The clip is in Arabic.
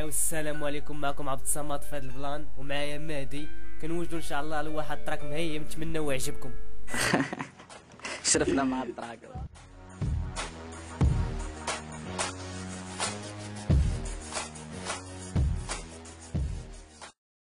والسلام عليكم. معكم عبد الصمد في هذا البلان ومعايا مهدي. كنوجدوا ان شاء الله لواحد التراك مهيم، نتمنى ويعجبكم. شرفنا مع التراك.